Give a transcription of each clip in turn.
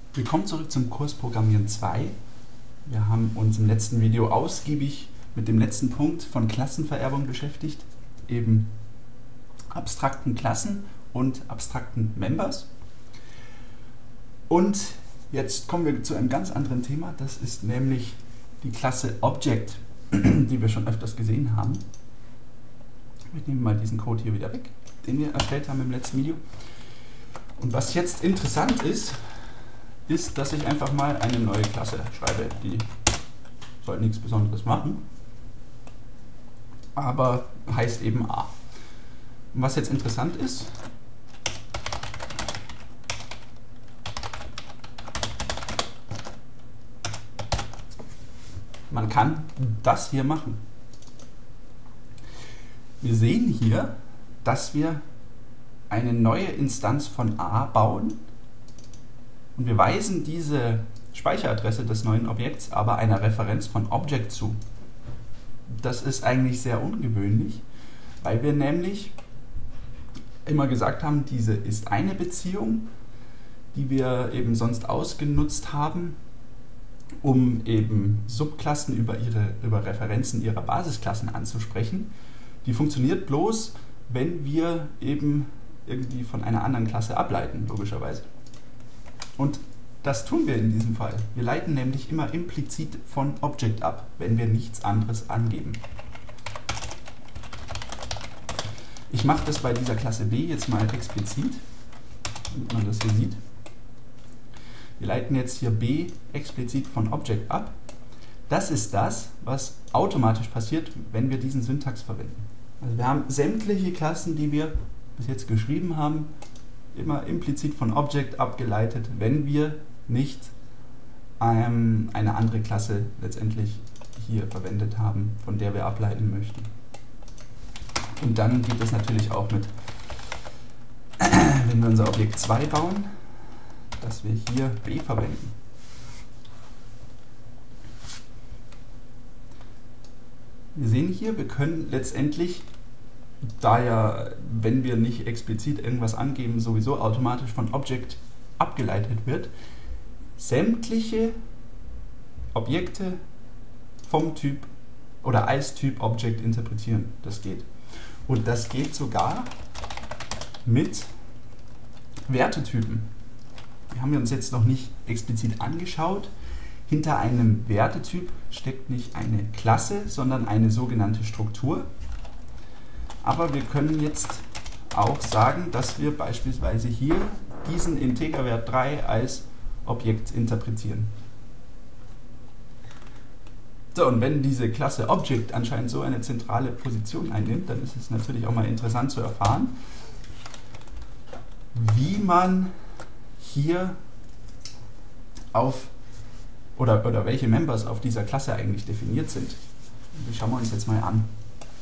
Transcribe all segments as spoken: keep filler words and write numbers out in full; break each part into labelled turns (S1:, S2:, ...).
S1: Willkommen zurück zum Kurs Programmieren zwei. Wir haben uns im letzten Video ausgiebig mit dem letzten Punkt von Klassenvererbung beschäftigt, eben abstrakten Klassen und abstrakten Members. Und jetzt kommen wir zu einem ganz anderen Thema, das ist nämlich die Klasse Object, die wir schon öfters gesehen haben. Ich nehme mal diesen Code hier wieder weg, den wir erstellt haben im letzten Video. Und was jetzt interessant ist, ist, dass ich einfach mal eine neue Klasse schreibe. Die soll nichts Besonderes machen, aber heißt eben A. Und was jetzt interessant ist, man kann das hier machen. Wir sehen hier, dass wir eine neue Instanz von A bauen und wir weisen diese Speicheradresse des neuen Objekts aber einer Referenz von Object zu. Das ist eigentlich sehr ungewöhnlich, weil wir nämlich immer gesagt haben, diese ist eine Beziehung, die wir eben sonst ausgenutzt haben, um eben Subklassen über, ihre, über Referenzen ihrer Basisklassen anzusprechen. Die funktioniert bloß, wenn wir eben irgendwie von einer anderen Klasse ableiten, logischerweise. Und das tun wir in diesem Fall. Wir leiten nämlich immer implizit von Object ab, wenn wir nichts anderes angeben. Ich mache das bei dieser Klasse B jetzt mal explizit, damit man das hier sieht. Wir leiten jetzt hier B explizit von Object ab. Das ist das, was automatisch passiert, wenn wir diesen Syntax verwenden. Also wir haben sämtliche Klassen, die wir bis jetzt geschrieben haben, immer implizit von Object abgeleitet, wenn wir nicht ähm, eine andere Klasse letztendlich hier verwendet haben, von der wir ableiten möchten. Und dann geht es natürlich auch mit, wenn wir unser Objekt zwei bauen, dass wir hier B verwenden. Wir sehen hier, wir können letztendlich, da ja, wenn wir nicht explizit irgendwas angeben, sowieso automatisch von Object abgeleitet wird, sämtliche Objekte vom Typ oder als Typ Object interpretieren. Das geht. Und das geht sogar mit Wertetypen. Die haben wir uns jetzt noch nicht explizit angeschaut. Hinter einem Wertetyp steckt nicht eine Klasse, sondern eine sogenannte Struktur. Aber wir können jetzt auch sagen, dass wir beispielsweise hier diesen Integerwert drei als Objekt interpretieren. So, und wenn diese Klasse Object anscheinend so eine zentrale Position einnimmt, dann ist es natürlich auch mal interessant zu erfahren, wie man hier auf oder, oder welche Members auf dieser Klasse eigentlich definiert sind. Die schauen wir uns jetzt mal an.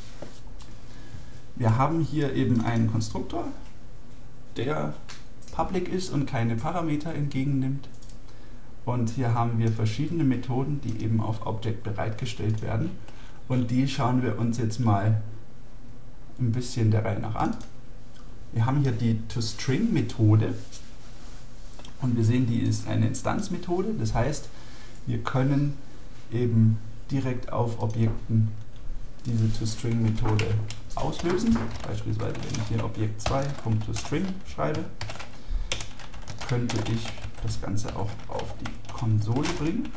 S1: Wir haben hier eben einen Konstruktor, der public ist und keine Parameter entgegennimmt. Und hier haben wir verschiedene Methoden, die eben auf Object bereitgestellt werden. Und die schauen wir uns jetzt mal ein bisschen der Reihe nach an. Wir haben hier die ToString-Methode. Und wir sehen, die ist eine Instanzmethode. Das heißt, wir können eben direkt auf Objekten diese ToString-Methode auslösen. Beispielsweise, wenn ich hier Objekt zwei.ToString schreibe, könnte ich das Ganze auch auf die Konsole bringen.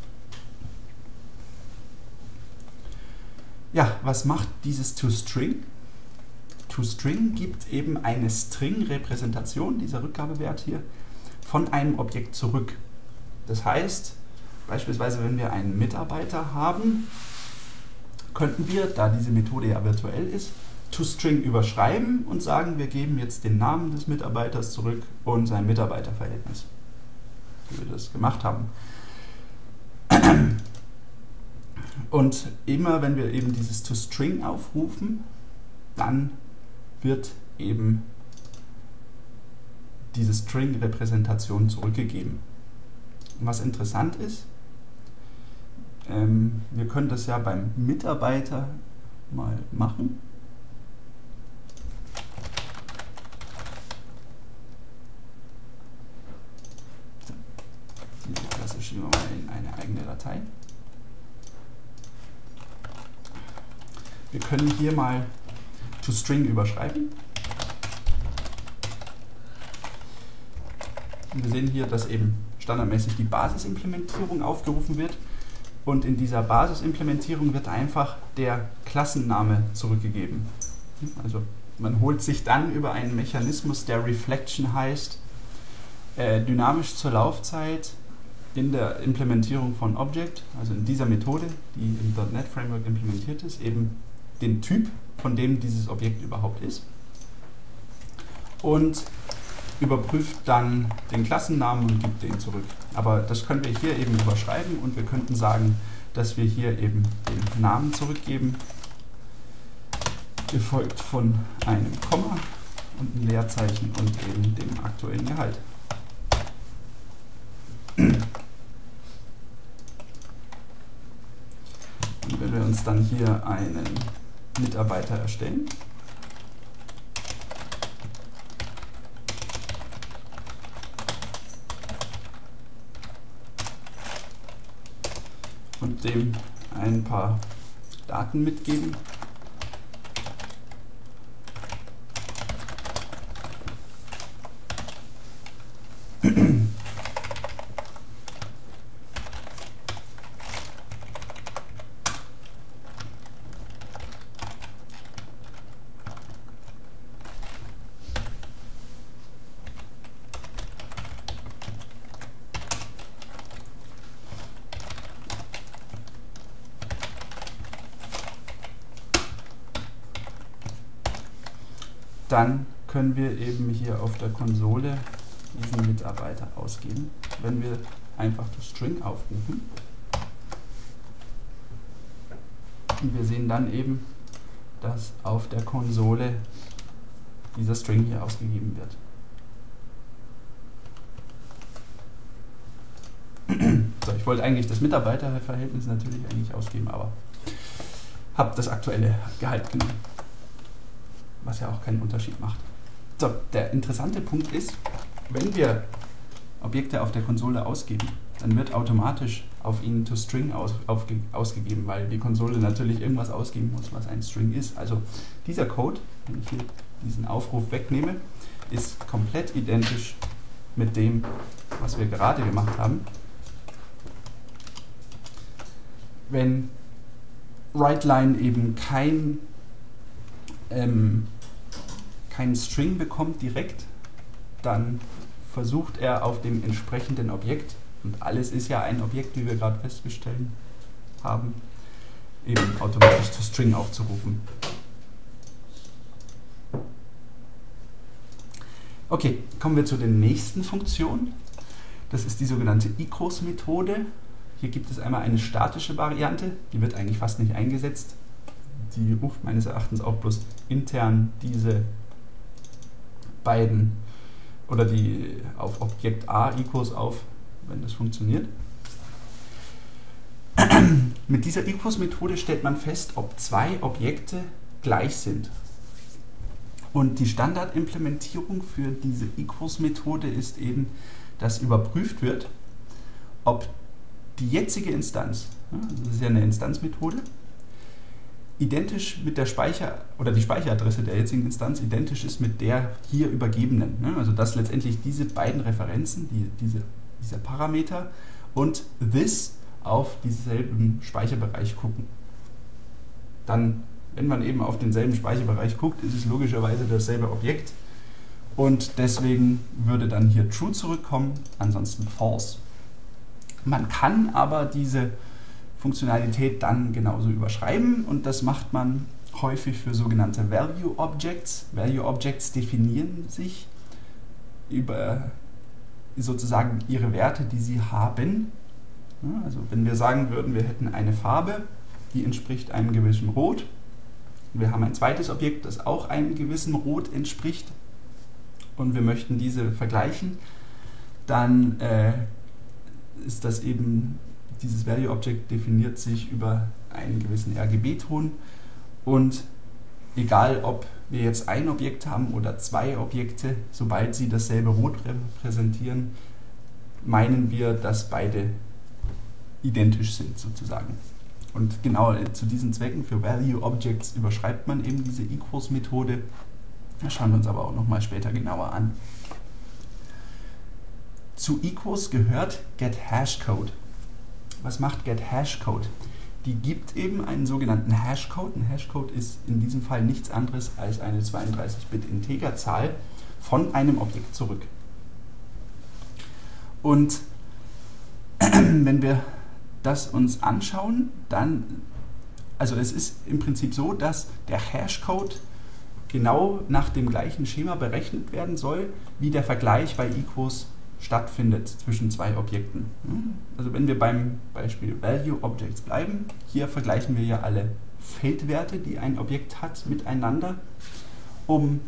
S1: Ja, was macht dieses ToString? ToString gibt eben eine String-Repräsentation, dieser Rückgabewert hier, von einem Objekt zurück. Das heißt, beispielsweise, wenn wir einen Mitarbeiter haben, könnten wir, da diese Methode ja virtuell ist, ToString überschreiben und sagen, wir geben jetzt den Namen des Mitarbeiters zurück und sein Mitarbeiterverhältnis, wie wir das gemacht haben. Und immer wenn wir eben dieses ToString aufrufen, dann wird eben diese String-Repräsentation zurückgegeben. Und was interessant ist, ähm, wir können das ja beim Mitarbeiter mal machen. schieben wir mal in eine eigene Datei. Wir können hier mal toString überschreiben. Und wir sehen hier, dass eben standardmäßig die Basisimplementierung aufgerufen wird. Und in dieser Basisimplementierung wird einfach der Klassenname zurückgegeben. Also man holt sich dann über einen Mechanismus, der Reflection heißt, äh, dynamisch zur Laufzeit in der Implementierung von Object, also in dieser Methode, die im .NET Framework implementiert ist, eben den Typ, von dem dieses Objekt überhaupt ist, und überprüft dann den Klassennamen und gibt den zurück. Aber das können wir hier eben überschreiben und wir könnten sagen, dass wir hier eben den Namen zurückgeben, gefolgt von einem Komma und ein Leerzeichen und eben dem aktuellen Gehalt. Und wenn wir uns dann hier einen Mitarbeiter erstellen, und dem ein paar Daten mitgeben, dann können wir eben hier auf der Konsole diesen Mitarbeiter ausgeben. Wenn wir einfach das String aufrufen, und wir sehen dann eben, dass auf der Konsole dieser String hier ausgegeben wird. So, ich wollte eigentlich das Mitarbeiterverhältnis natürlich eigentlich ausgeben, aber habe das aktuelle Gehalt genommen, was ja auch keinen Unterschied macht. So, der interessante Punkt ist, wenn wir Objekte auf der Konsole ausgeben, dann wird automatisch auf ihnen toString aus, aufge, ausgegeben, weil die Konsole natürlich irgendwas ausgeben muss, was ein String ist. Also dieser Code, wenn ich hier diesen Aufruf wegnehme, ist komplett identisch mit dem, was wir gerade gemacht haben. Wenn WriteLine eben kein ähm, keinen String bekommt direkt, dann versucht er auf dem entsprechenden Objekt, und alles ist ja ein Objekt, wie wir gerade festgestellt haben, eben automatisch toString aufzurufen. Okay, kommen wir zu der nächsten Funktion. Das ist die sogenannte equals-Methode. Hier gibt es einmal eine statische Variante, die wird eigentlich fast nicht eingesetzt. Die ruft meines Erachtens auch bloß intern diese beiden oder die auf Objekt A equals auf, wenn das funktioniert. Mit dieser equals-Methode stellt man fest, ob zwei Objekte gleich sind. Und die Standardimplementierung für diese equals-Methode ist eben, dass überprüft wird, ob die jetzige Instanz, das ist ja eine Instanzmethode, identisch mit der Speicher oder die Speicheradresse der jetzigen Instanz identisch ist mit der hier übergebenen. Also dass letztendlich diese beiden Referenzen, die, diese, dieser Parameter und this auf denselben Speicherbereich gucken. Dann, wenn man eben auf denselben Speicherbereich guckt, ist es logischerweise dasselbe Objekt und deswegen würde dann hier true zurückkommen, ansonsten false. Man kann aber diese Funktionalität dann genauso überschreiben und das macht man häufig für sogenannte Value Objects. Value Objects definieren sich über sozusagen ihre Werte, die sie haben. Ja, also wenn wir sagen würden, wir hätten eine Farbe, die entspricht einem gewissen Rot. Wir haben ein zweites Objekt, das auch einem gewissen Rot entspricht und wir möchten diese vergleichen, dann äh, ist das eben, dieses Value Object definiert sich über einen gewissen R G B-Ton und egal ob wir jetzt ein Objekt haben oder zwei Objekte, sobald sie dasselbe Rot repräsentieren, meinen wir, dass beide identisch sind sozusagen. Und genau zu diesen Zwecken für Value Objects überschreibt man eben diese Equals-Methode. Das schauen wir uns aber auch nochmal später genauer an. Zu Equals gehört GetHashCode. Was macht GetHashCode? Die gibt eben einen sogenannten Hashcode. Ein Hashcode ist in diesem Fall nichts anderes als eine zweiunddreißig Bit Integerzahl von einem Objekt zurück. Und wenn wir das uns anschauen, dann, also es ist im Prinzip so, dass der Hashcode genau nach dem gleichen Schema berechnet werden soll, wie der Vergleich bei Equals stattfindet zwischen zwei Objekten. Also wenn wir beim Beispiel Value Objects bleiben, hier vergleichen wir ja alle Feldwerte, die ein Objekt hat, miteinander, um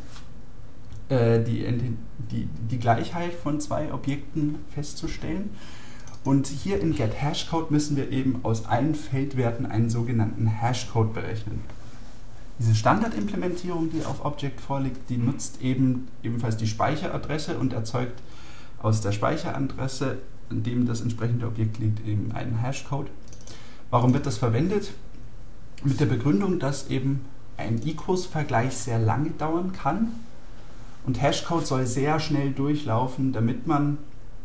S1: äh, die, die, die Gleichheit von zwei Objekten festzustellen. Und hier in GetHashCode müssen wir eben aus allen Feldwerten einen sogenannten Hashcode berechnen. Diese Standardimplementierung, die auf Object vorliegt, die nutzt eben ebenfalls die Speicheradresse und erzeugt aus der Speicheradresse, in dem das entsprechende Objekt liegt, eben einen Hashcode. Warum wird das verwendet? Mit der Begründung, dass eben ein Equals-Vergleich sehr lange dauern kann und Hashcode soll sehr schnell durchlaufen, damit man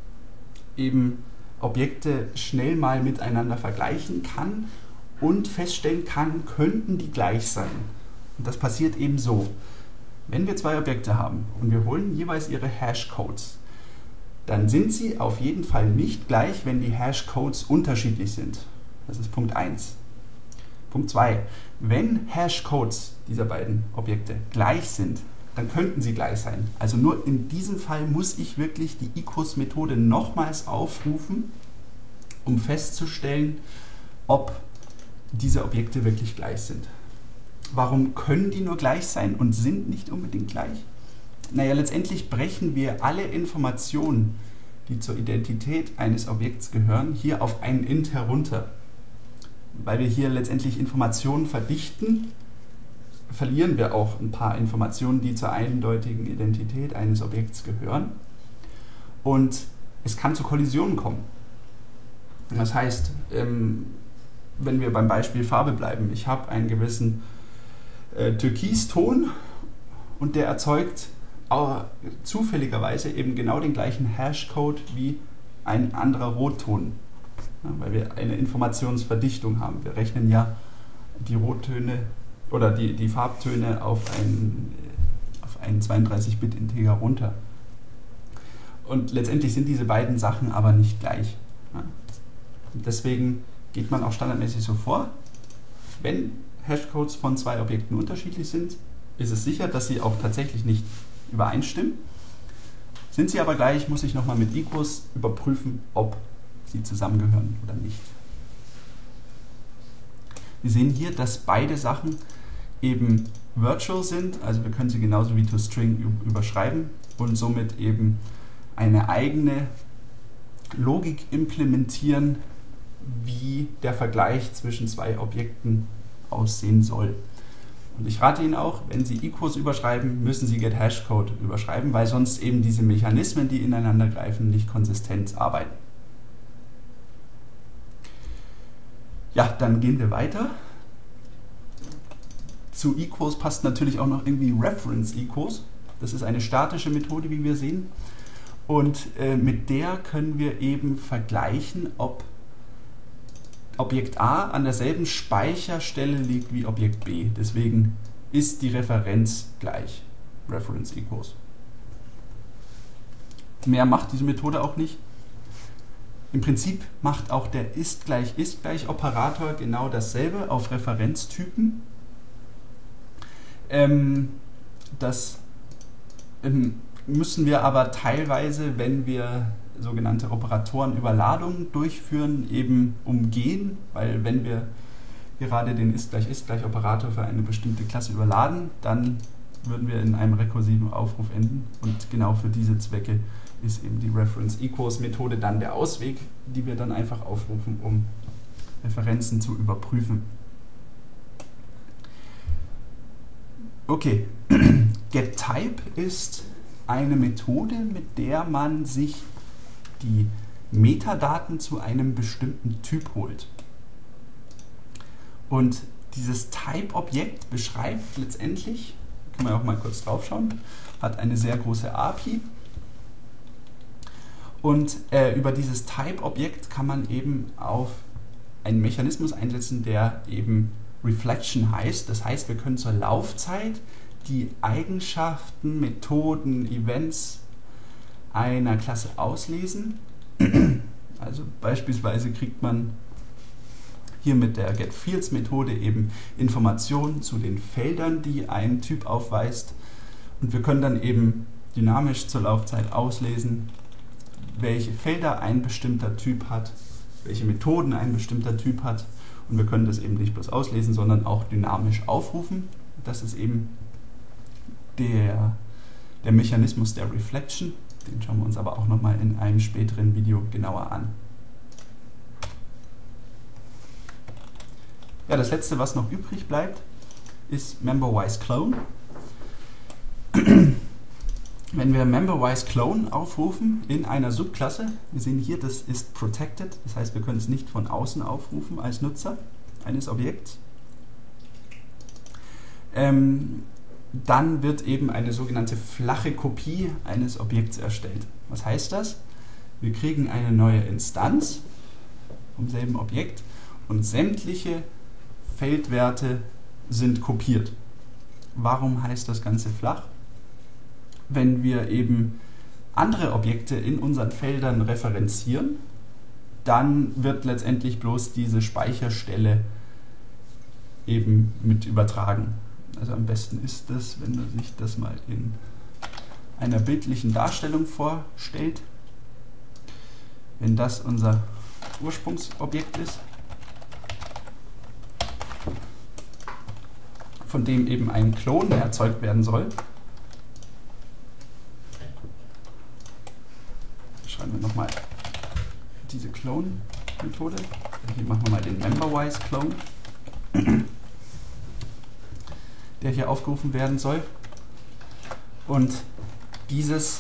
S1: eben Objekte schnell mal miteinander vergleichen kann und feststellen kann, könnten die gleich sein. Und das passiert eben so. Wenn wir zwei Objekte haben und wir holen jeweils ihre Hashcodes, dann sind sie auf jeden Fall nicht gleich, wenn die Hashcodes unterschiedlich sind. Das ist Punkt eins. Punkt zwei. Wenn Hashcodes dieser beiden Objekte gleich sind, dann könnten sie gleich sein. Also nur in diesem Fall muss ich wirklich die Equals-Methode nochmals aufrufen, um festzustellen, ob diese Objekte wirklich gleich sind. Warum können die nur gleich sein und sind nicht unbedingt gleich? Naja, letztendlich brechen wir alle Informationen, die zur Identität eines Objekts gehören, hier auf einen int herunter. Weil wir hier letztendlich Informationen verdichten, verlieren wir auch ein paar Informationen, die zur eindeutigen Identität eines Objekts gehören. Und es kann zu Kollisionen kommen. Das heißt, wenn wir beim Beispiel Farbe bleiben, ich habe einen gewissen äh, Türkiston und der erzeugt auch zufälligerweise eben genau den gleichen Hashcode wie ein anderer Rotton, ja, weil wir eine Informationsverdichtung haben. Wir rechnen ja die Rottöne oder die, die Farbtöne auf einen, auf einen zweiunddreißig Bit Integer runter. Und letztendlich sind diese beiden Sachen aber nicht gleich. Ja. Und deswegen geht man auch standardmäßig so vor, wenn Hashcodes von zwei Objekten unterschiedlich sind, ist es sicher, dass sie auch tatsächlich nicht übereinstimmen. Sind sie aber gleich, muss ich nochmal mit Equals überprüfen, ob sie zusammengehören oder nicht. Wir sehen hier, dass beide Sachen eben virtual sind, also wir können sie genauso wie toString überschreiben und somit eben eine eigene Logik implementieren, wie der Vergleich zwischen zwei Objekten aussehen soll. Und ich rate Ihnen auch, wenn Sie Equals überschreiben, müssen Sie GetHashCode überschreiben, weil sonst eben diese Mechanismen, die ineinander greifen, nicht konsistent arbeiten. Ja, dann gehen wir weiter. Zu Equals passt natürlich auch noch irgendwie Reference Equals. Das ist eine statische Methode, wie wir sehen. Und äh, mit der können wir eben vergleichen, ob Objekt A an derselben Speicherstelle liegt wie Objekt B. Deswegen ist die Referenz gleich. Reference Equals. Mehr macht diese Methode auch nicht. Im Prinzip macht auch der ist gleich ist gleich Operator genau dasselbe auf Referenztypen. Ähm, das ähm, müssen wir aber teilweise, wenn wir sogenannte Operatorenüberladungen durchführen, eben umgehen, weil wenn wir gerade den ist gleich ist gleich Operator für eine bestimmte Klasse überladen, dann würden wir in einem rekursiven Aufruf enden und genau für diese Zwecke ist eben die Reference Equals Methode dann der Ausweg, die wir dann einfach aufrufen, um Referenzen zu überprüfen. Okay, GetType ist eine Methode, mit der man sich die Metadaten zu einem bestimmten Typ holt. Und dieses Type-Objekt beschreibt letztendlich, können wir auch mal kurz drauf schauen, hat eine sehr große A P I. Und äh, über dieses Type-Objekt kann man eben auf einen Mechanismus einsetzen, der eben Reflection heißt. Das heißt, wir können zur Laufzeit die Eigenschaften, Methoden, Events einer Klasse auslesen. Also beispielsweise kriegt man hier mit der getFields-Methode eben Informationen zu den Feldern, die ein Typ aufweist. Und wir können dann eben dynamisch zur Laufzeit auslesen, welche Felder ein bestimmter Typ hat, welche Methoden ein bestimmter Typ hat. Und wir können das eben nicht bloß auslesen, sondern auch dynamisch aufrufen. Das ist eben der, der Mechanismus der Reflection. Den schauen wir uns aber auch nochmal in einem späteren Video genauer an. Ja, das letzte, was noch übrig bleibt, ist MemberWise-Clone. Wenn wir MemberWise-Clone aufrufen in einer Subklasse, wir sehen hier, das ist protected, das heißt, wir können es nicht von außen aufrufen als Nutzer eines Objekts. Ähm, dann wird eben eine sogenannte flache Kopie eines Objekts erstellt. Was heißt das? Wir kriegen eine neue Instanz vom selben Objekt und sämtliche Feldwerte sind kopiert. Warum heißt das Ganze flach? Wenn wir eben andere Objekte in unseren Feldern referenzieren, dann wird letztendlich bloß diese Speicherstelle eben mit übertragen. Also am besten ist das, wenn man sich das mal in einer bildlichen Darstellung vorstellt. Wenn das unser Ursprungsobjekt ist, von dem eben ein Klon erzeugt werden soll. Schreiben wir nochmal diese Clone-Methode. Hier machen wir mal den MemberWise-Clone, der hier aufgerufen werden soll. Und dieses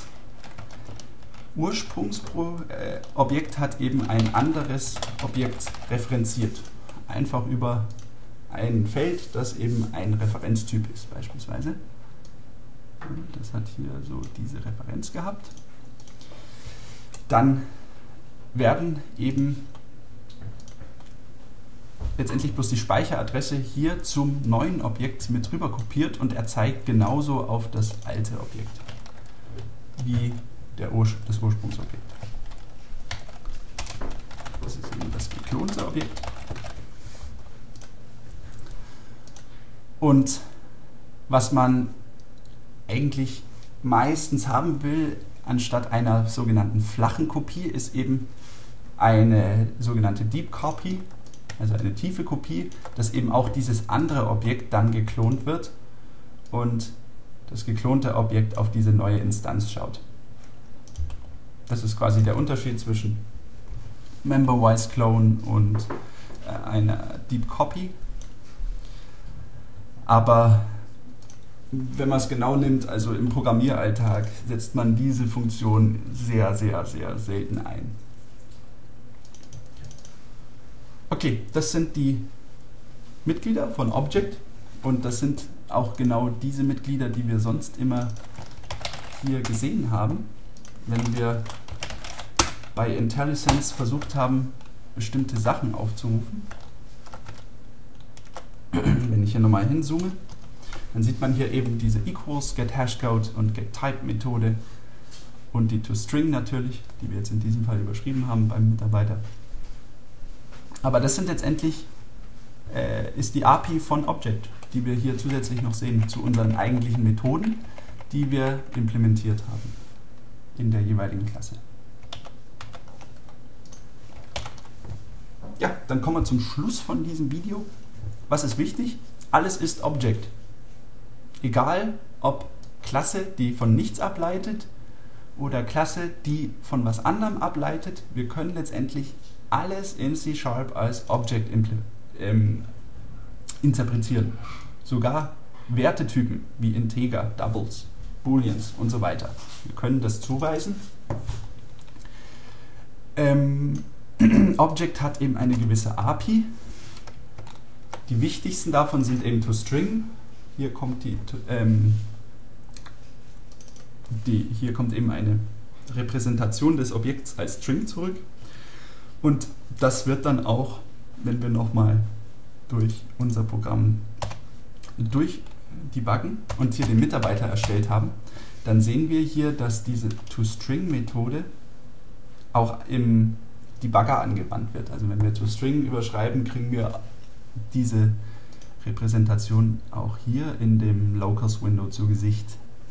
S1: Ursprungsobjekt hat eben ein anderes Objekt referenziert. Einfach über ein Feld, das eben ein Referenztyp ist, beispielsweise. Das hat hier so diese Referenz gehabt. Dann werden eben letztendlich bloß die Speicheradresse hier zum neuen Objekt mit rüber kopiert und er zeigt genauso auf das alte Objekt wie der Ur das Ursprungsobjekt. Das ist eben das geklonte Objekt. Und was man eigentlich meistens haben will, anstatt einer sogenannten flachen Kopie, ist eben eine sogenannte Deep Copy, also eine tiefe Kopie, dass eben auch dieses andere Objekt dann geklont wird und das geklonte Objekt auf diese neue Instanz schaut. Das ist quasi der Unterschied zwischen MemberWise-Clone und äh, einer Deep Copy. Aber wenn man es genau nimmt, also im Programmieralltag, setzt man diese Funktion sehr, sehr, sehr selten ein. Okay, das sind die Mitglieder von Object und das sind auch genau diese Mitglieder, die wir sonst immer hier gesehen haben, wenn wir bei IntelliSense versucht haben, bestimmte Sachen aufzurufen. Wenn ich hier nochmal hinzoome, dann sieht man hier eben diese Equals, GetHashCode und GetType-Methode und die ToString natürlich, die wir jetzt in diesem Fall überschrieben haben beim Mitarbeiter. Aber das sind letztendlich, äh, ist die A P I von Object, die wir hier zusätzlich noch sehen zu unseren eigentlichen Methoden, die wir implementiert haben in der jeweiligen Klasse. Ja, dann kommen wir zum Schluss von diesem Video. Was ist wichtig? Alles ist Object. Egal, ob Klasse, die von nichts ableitet, oder Klasse, die von was anderem ableitet, wir können letztendlich alles in C Sharp als Object ähm, interpretieren. Sogar Wertetypen wie Integer, Doubles, Booleans und so weiter. Wir können das zuweisen. Ähm, Object hat eben eine gewisse A P I. Die wichtigsten davon sind eben toString. Hier kommt die, ähm, die hier kommt eben eine Repräsentation des Objekts als String zurück. Und das wird dann auch, wenn wir nochmal durch unser Programm durchdebuggen und hier den Mitarbeiter erstellt haben, dann sehen wir hier, dass diese toString-Methode auch im Debugger angewandt wird. Also wenn wir toString überschreiben, kriegen wir diese Repräsentation auch hier in dem Locals-Window zu Gesicht.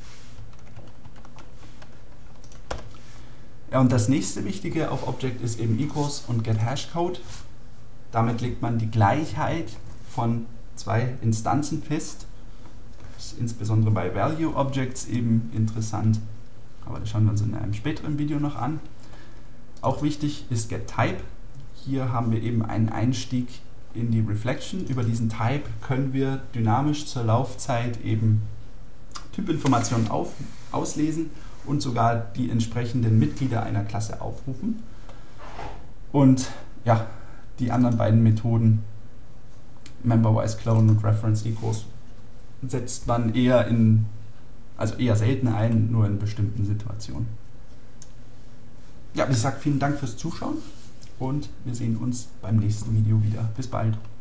S1: Ja, und das nächste Wichtige auf Object ist eben Equals und getHashCode. Damit legt man die Gleichheit von zwei Instanzen fest. Das ist insbesondere bei Value Objects eben interessant, aber das schauen wir uns in einem späteren Video noch an. Auch wichtig ist getType. Hier haben wir eben einen Einstieg in die Reflection. Über diesen Type können wir dynamisch zur Laufzeit eben Typinformationen auf, auslesen und sogar die entsprechenden Mitglieder einer Klasse aufrufen. Und ja, die anderen beiden Methoden, MemberWise Clone und Reference Equals, setzt man eher in, also eher selten ein, nur in bestimmten Situationen. Ja, wie gesagt, vielen Dank fürs Zuschauen und wir sehen uns beim nächsten Video wieder. Bis bald.